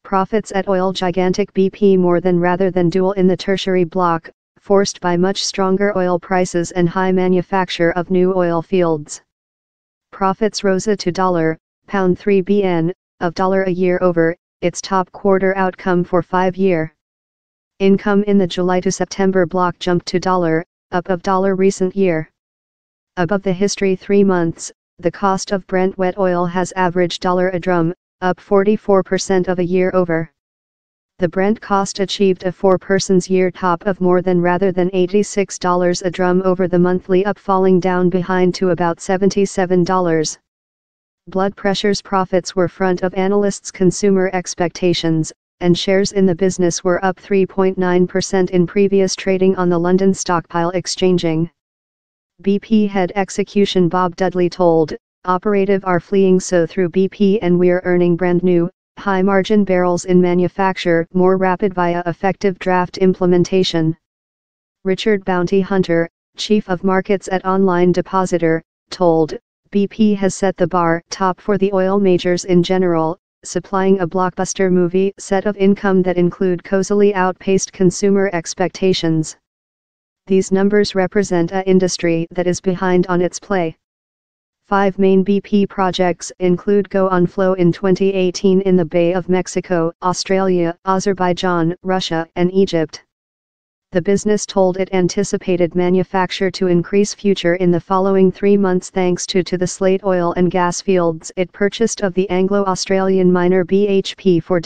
Profits at oil gigantic BP more than rather than dual in the tertiary block, forced by much stronger oil prices and high manufacture of new oil fields. Profits rose to £3 bn of a year over its top quarter outcome for 5-year. Income in the July to September block jumped to up of recent year. Above the history 3 months, the cost of Brent wet oil has averaged a drum, up 44% of a year over. The Brent cost achieved a 4-person's year top of more than rather than $86 a drum over the monthly up, falling down behind to about $77. Blood pressure's profits were front of analysts' consumer expectations, and shares in the business were up 3.9% in previous trading on the London Stockpile Exchanging. BP head execution Bob Dudley told, "Operative are fleeing so through BP and we're earning brand new, high-margin barrels in manufacture more rapid via effective draft implementation." Richard Bounty Hunter, Chief of Markets at Online Depositor, told, "BP has set the bar top for the oil majors in general, supplying a blockbuster movie set of income that include cozily outpaced consumer expectations. These numbers represent an industry that is behind on its play." 5 main BP projects include Go on Flow in 2018 in the Bay of Mexico, Australia, Azerbaijan, Russia, and Egypt. The business told it anticipated manufacture to increase future in the following 3 months thanks to the slate oil and gas fields it purchased of the Anglo-Australian miner BHP for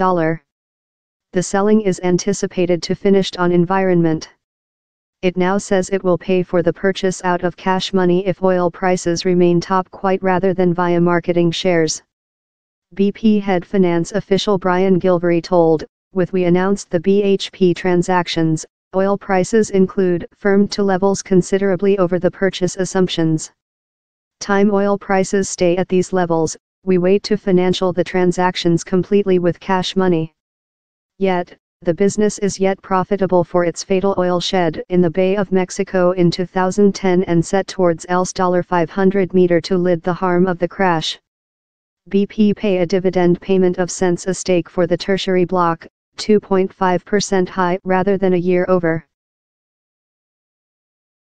The selling is anticipated to finished on environment. It now says it will pay for the purchase out of cash money if oil prices remain top quite rather than via marketing shares. BP head finance official Brian Gilvary told, "We announced the BHP transactions, oil prices include firmed to levels considerably over the purchase assumptions. Time oil prices stay at these levels, we wait to financial the transactions completely with cash money. Yet, the business is yet profitable for its fatal oil shed in the Bay of Mexico in 2010 and set towards else $500 to lid the harm of the crash." BP pay a dividend payment of cents a stake for the tertiary block, 2.5% high rather than a year over.